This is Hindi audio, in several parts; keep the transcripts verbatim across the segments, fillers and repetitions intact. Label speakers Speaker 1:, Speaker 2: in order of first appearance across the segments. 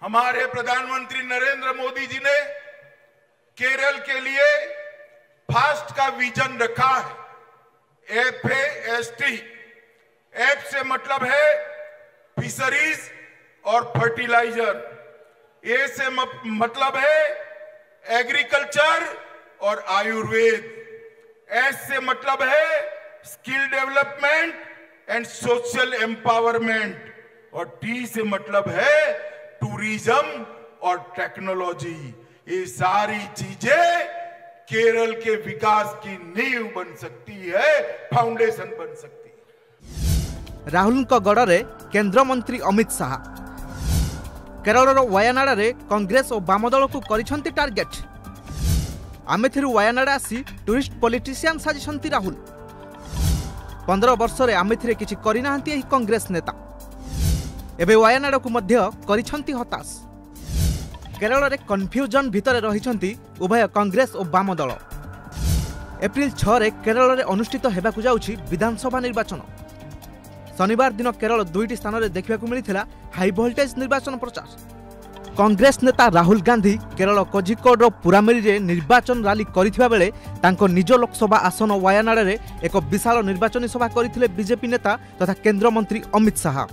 Speaker 1: हमारे प्रधानमंत्री नरेंद्र मोदी जी ने केरल के लिए फास्ट का विजन रखा है। F A S T, F से मतलब है फिशरीज और फर्टिलाइजर, ए से मतलब है एग्रीकल्चर और आयुर्वेद, एस से मतलब है skill development and social empowerment, और टी से मतलब है टूरिज्म और टेक्नोलॉजी। ये सारी चीजें केरल के विकास की नींव बन सकती है, फाउंडेशन बन सकती है।
Speaker 2: राहुल गड़ रे केंद्र मंत्री अमित शाह केरल वायनाड रे कांग्रेस और वाम दल को करिसेंती टार्गेट। आमेथिरु वायनाड आसी टूरिस्ट पॉलिटिशियन साजिसंती राहुल। पंद्रह वर्ष रे आमेथिरे किछि करिनाहंती एही कांग्रेस नेता एबे वायनाड को मध्य करिसेंती हताश। केरल रे कन्फ्यूजन भितर रहिसेंती उभय कांग्रेस और वाम दल। एप्रिल छह रे केरल रे अनुष्ठित हेबाकु जाउछि विधानसभा निर्वाचन। शनिवार दिन केरल दुईटी स्थान में देखा मिलता हाई वोल्टेज निर्वाचन प्रचार। कांग्रेस नेता राहुल गांधी केरल कोझिकोड पुरामेरी रे निर्वाचन रैली करथिबा बेले तांको निज लोकसभा आसन वायनाड रे एक विशाल निर्वाचन सभा करथिले बीजेपी नेता तथा केंद्र मंत्री अमित शाह।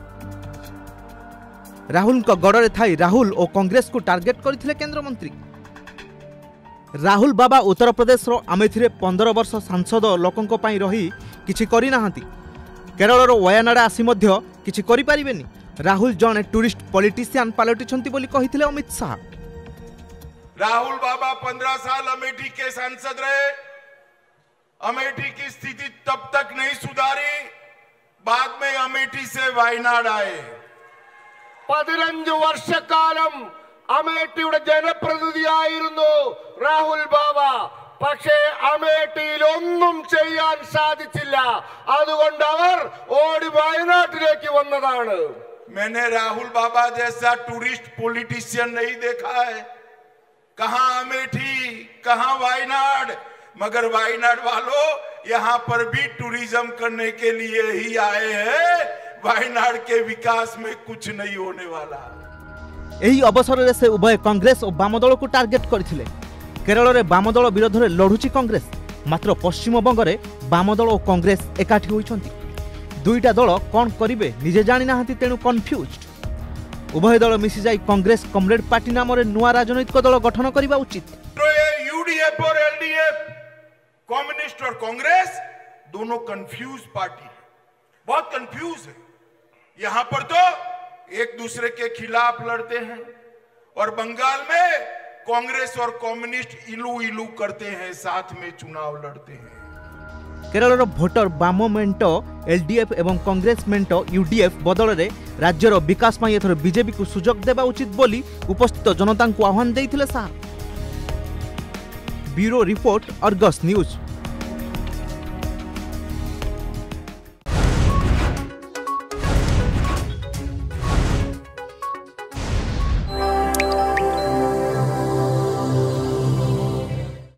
Speaker 2: राहुल गड़े थाई राहुल और कांग्रेस को टार्गेट करथिले केंद्र मंत्री। राहुल बाबा उत्तर प्रदेश रो आमेथिरे पंद्रह वर्ष सांसद लोकंको पई रही किछि करि नाहंती। केरल वायनाड आसी मध्य किछि करि परिबेनी। राहुल जने टूरिस्ट पॉलिटिशियन पलटिछंती बोली कहिथिले अमित शाह।
Speaker 1: राहुल बाबा पंद्रह साल अमेठी के सांसद रहे। अमेठी की स्थिति तब तक नहीं सुधारी, बाद में अमेठी से वायनाड आए।
Speaker 3: പതിനഞ്ച് വർഷക്കാലം അമേഠിയുടെ ജനപ്രതിനിധിയായിരുന്നു രാഹുൽ ബാബ. പക്ഷേ അമേഠിയിൽ ഒന്നും ചെയ്യാൻ സാധിച്ചില്ല. അതുകൊണ്ട് അവർ ഓടി വയനാട്ടിലേക്ക് വന്നതാണ്.
Speaker 1: मैंने राहुल बाबा जैसा टूरिस्ट पॉलिटिशियन नहीं देखा है। कहां अमेठी, कहां वायनाड, मगर वायनाड वालों यहां पर भी टूरिज्म करने के लिए ही आए हैं। वायनाड के विकास में कुछ नहीं होने वाला।
Speaker 2: एही अवसर रे से उभय कांग्रेस और वाम दल को टार्गेट करथिले। केरल रे वाम दल विरोध रे लढुची कांग्रेस, मात्र पश्चिम बंग रे वाम दल और कांग्रेस एकाठी होइछंती। दुईटा दल कोन करिवे निजे जानि नाहंती, तेणु कन्फ्यूज्ड। उभय दल मिसी जाई कांग्रेस कमरेड पार्टी नाम रे नुआ राजनैतिक दल गठन करिबा उचित।
Speaker 1: तो ये यूडीएफ और एलडीएफ, कम्युनिस्ट और कांग्रेस दोनों कंफ्यूज पार्टी है, बहुत कंफ्यूज है। यहां पर तो एक दूसरे के खिलाफ लड़ते हैं और बंगाल में कांग्रेस और कम्युनिस्ट इलू इलू करते हैं, साथ में चुनाव लड़ते हैं।
Speaker 2: केरल भोटर वाम मेंट एलडीएफ एवं कांग्रेस मेंट यूडीएफ बदल रे राज्यर विकास पाई एथर बीजेपी को सुजोग देबा उचित बोली उपस्थित जनता को आह्वान देइथिले Shah. Bureau report Argus news.